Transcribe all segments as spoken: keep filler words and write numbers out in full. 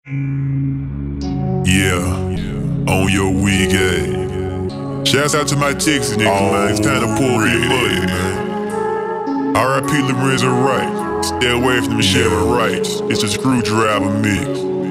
Yeah, on your weak ass. Shouts out to my Texas niggas, oh, man. It's time to pull me money, man. R I P Lorenzo Wright. Stay away from the Chevy Wrights. It's a screwdriver mix.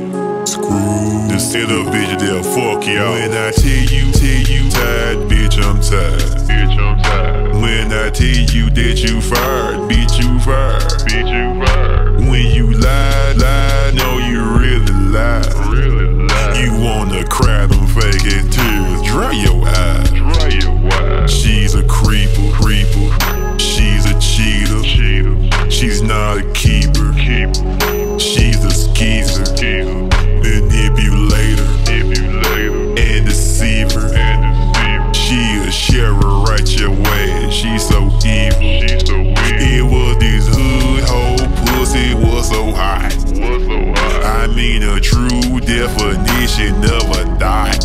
Screw. The set up bitch, they'll fuck y'all. When I tell you, tell you, tired, bitch, I'm tired. Bitch, I'm tired. When I tell you that you fired, bitch, you fired. Bitch, you fired. When you lie, lie, no, you really lie. Really lie. You wanna cry them fake ass tears, dry your eyes. Dry your eyes. She's a creeper, creeper. She's a cheater, cheater. She's not a keeper, keeper. She's a skeezer, skeezer. Manipulator, manipulator. And deceiver, and deceiver. She a sharer right your way. She's so evil, she's so evil. It was this hood hoe pussy was so hot, was so hot. I mean a true definition of a dot.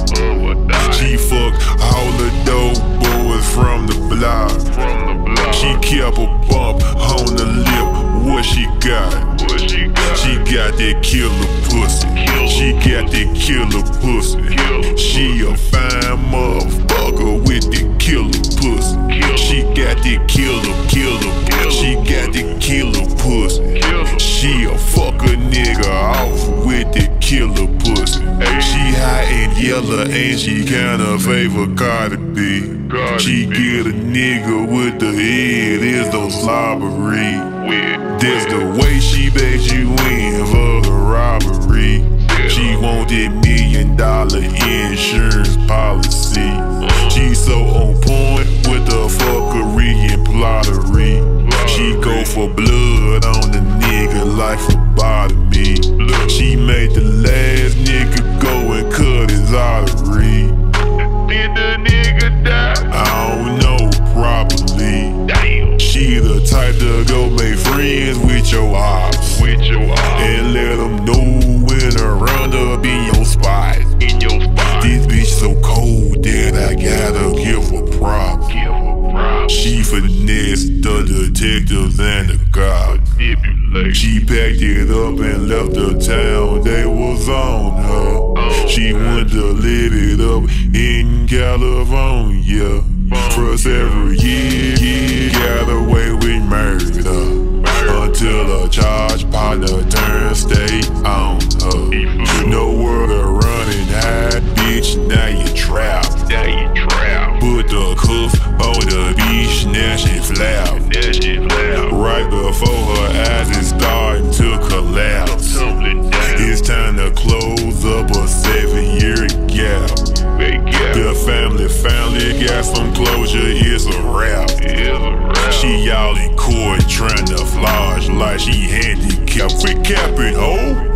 She fucked all the dope boys from the block. From the block. She kept a bump on the lip. What she got? What she got? She got that killer pussy. Killer she got that killer pussy. Killer she a fine motherfucker with that killer pussy. Killer. She got that killer, killer. Killer. She got that killer pussy. Killer. She a fuck a nigga off with that killer pussy. Hey. She high and yellow and she kinda favor Cardi B. Cardi she B. Get a nigga with the head is those slobbery. That's the way she bet you in for the robbery. Yeah. She want that million dollar insurance policy. Uh. She so on point with the fuckery and plottery. Plottery. She go for blood on the nigga like phlebotomy. Blood. She made the last nigga go and cut his artery. Did the nigga die? I don't know properly. Damn. She the type to go make friends with your ops. With your ops. And let them know when around up in your spot. In your spot. This bitch so cold that I gotta give her props. Give her props. She finessed the detectives and the cops. She packed it up and left the town. They was on her. Oh, she wanted to live it up in California. For several years, yeah, got away with murder, murder. Until a charge partner turned state on her. No word of running high, bitch, now you trapped. Now you trapped. Put the cuff on the beach, now she flap. Now she flap. Right before her eyes is starting to collapse. It's time to close up a seven-year gap. The family finally got some closure, it's a wrap. She all in court trying to floss like she handicapped. Quit capping, ho.